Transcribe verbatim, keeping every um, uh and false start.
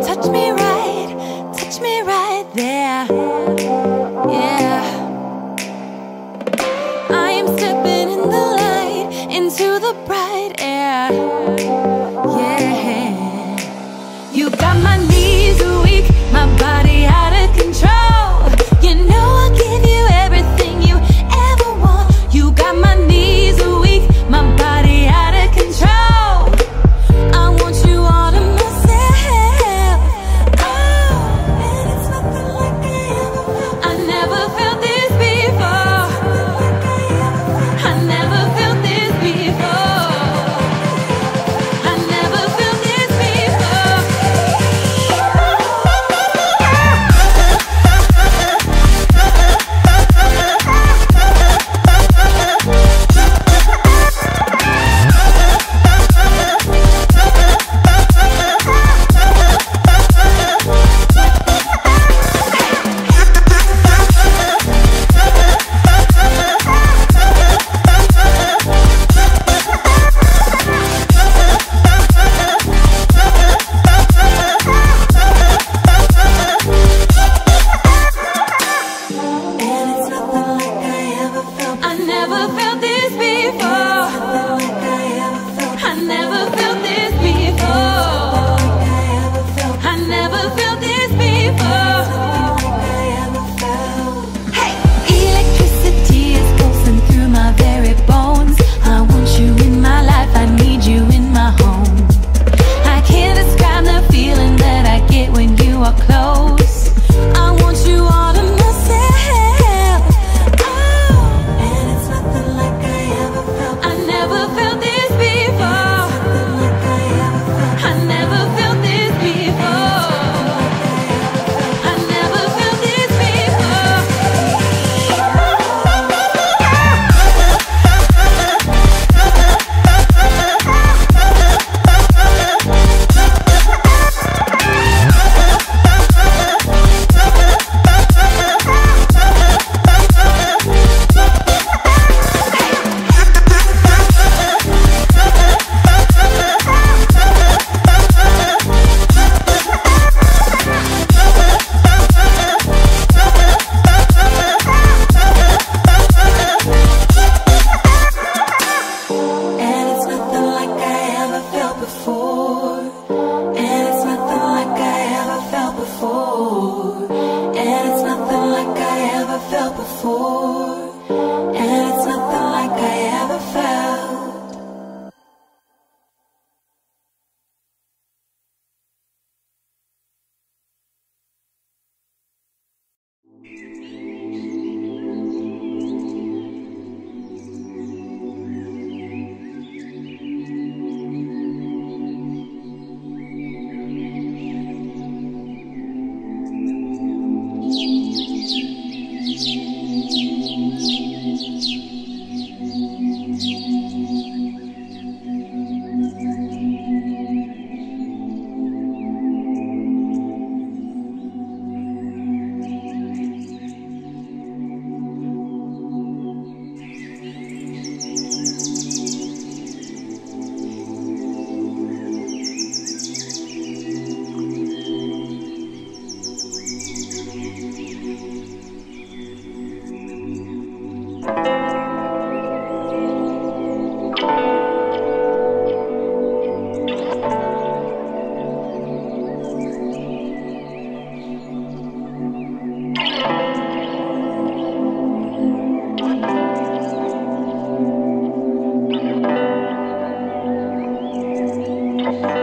Touch me right, touch me right there. Yeah. I am stepping in the light, into the bright air. Yeah. You got my knees weak, my body out of control. You know I'll give you everything you ever want. You got my knees weak, my body out of control. I want you all to myself. Oh, and it's nothing like I ever felt. I never felt this before. I never felt this before. I never felt this before. I never felt this before. I never felt this before. I never felt this before. Hey, electricity is pulsing through my very bones. I want you in my life, I need you in my home. I can't describe the feeling that I get when you are close. I want you all to myself. I never felt this before. I never felt this before. I never felt this before. And it's nothing like I ever felt before. And it's nothing like I ever felt before. And it's nothing like I ever felt before. And it's nothing like I ever felt. Bye.